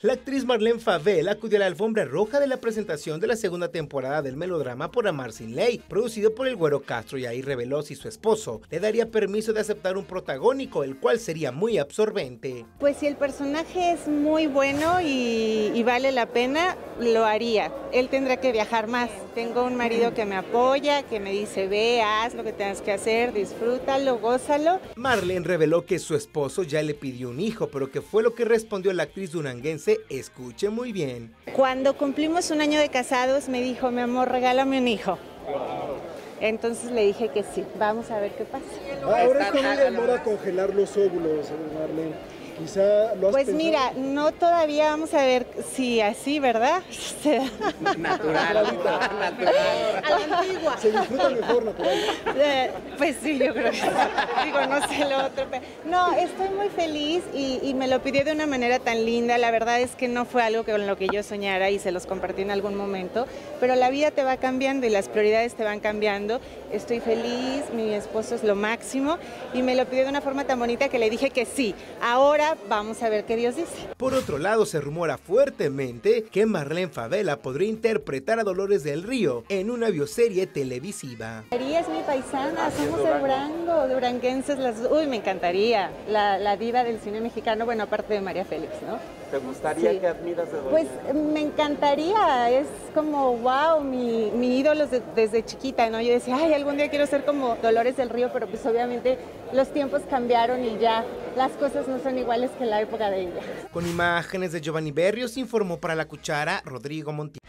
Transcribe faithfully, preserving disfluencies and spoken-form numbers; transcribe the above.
La actriz Marlene Favela acudió a la alfombra roja de la presentación de la segunda temporada del melodrama Por amar sin ley, producido por el Güero Castro, y ahí reveló si su esposo le daría permiso de aceptar un protagónico, el cual sería muy absorbente. Pues si el personaje es muy bueno y, y vale la pena, lo haría. Él tendrá que viajar más. Tengo un marido que me apoya, que me dice, ve, haz lo que tengas que hacer, disfrútalo, gózalo. Marlene reveló que su esposo ya le pidió un hijo, pero que fue lo que respondió la actriz duranguense. Escuche muy bien. Cuando cumplimos un año de casados me dijo, mi amor, regálame un hijo. Entonces le dije que sí, vamos a ver qué pasa. Ahora es como de moda congelar los óvulos, Marlene. Quizá lo has Pues pensado. mira, no todavía, vamos a ver si así, ¿verdad? Natural, natural. A la antigua. Se disfruta mejor natural. Eh, pues sí, yo creo que sí. Digo, no sé lo otro. Pero... No, estoy muy feliz y, y me lo pidió de una manera tan linda. La verdad es que no fue algo con lo que yo soñara y se los compartí en algún momento. Pero la vida te va cambiando y las prioridades te van cambiando. Estoy feliz, mi esposo es lo máximo y me lo pidió de una forma tan bonita que le dije que sí. Ahora vamos a ver qué Dios dice. Por otro lado, se rumora fuertemente que Marlene Favela podría interpretar a Dolores del Río en una bioserie televisiva. María es mi paisana, somos de Durango, duranguenses las... Uy, me encantaría, la, la diva del cine mexicano, bueno, aparte de María Félix, ¿no? ¿Te gustaría Sí. que admiras de Doña? Pues me encantaría, es como, wow, mi, mi ídolo de, desde chiquita, ¿no? Yo decía, ay, algún día quiero ser como Dolores del Río, pero pues obviamente los tiempos cambiaron y ya las cosas no son iguales que en la época de ella. Con imágenes de Giovanni Berrios, informó para La Cuchara Rodrigo Montiel.